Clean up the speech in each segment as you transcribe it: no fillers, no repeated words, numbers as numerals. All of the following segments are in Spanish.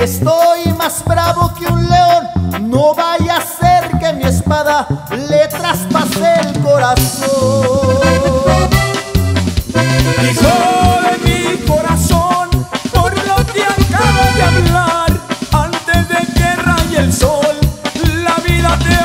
Estoy más bravo que un león, no vaya a ser que mi espada le traspase el corazón. Hijo de mi corazón, por lo que acabo de hablar, antes de que raye el sol, la vida te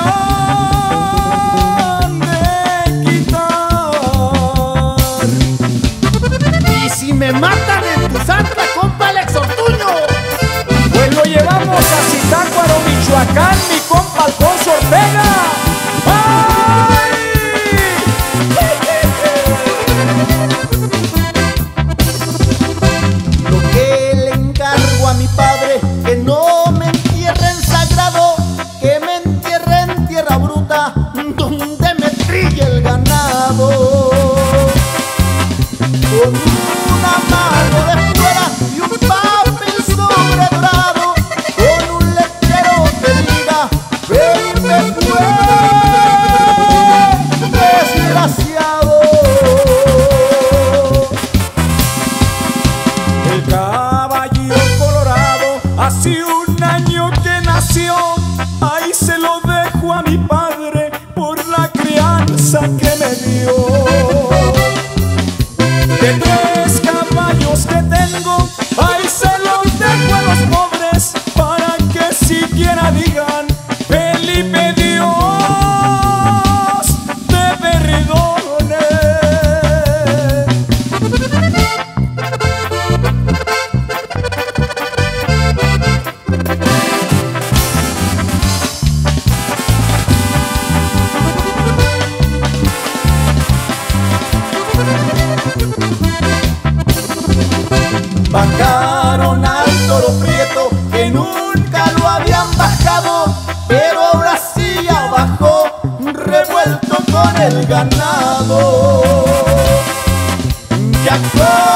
han de quitar. Y si me matan en tu santa compa Alex Ortuño, pues lo llevamos a Zitácuaro, Michoacán, mi compa Alfonso Ortega. ¡Ay! lo que le encargo a mi padre, que no me entierre en sagrado, que me entierre en tierra bruta, donde me trille el ganado. Con una mano de fuera y un papel sobre dorado, con un letrero que diga Felipe fue desgraciado. El caballo colorado hace un año que nació, ahí se lo dejo a mi padre por la crianza que me dio. De 3 caballos que tengo, ahí se los dejo a los pobres, para que siquiera digan Felipe, Dios te perdone. Bajaron al toro prieto, que nunca lo habían bajado, pero ahora sí ya bajó, revuelto con el ganado. Ya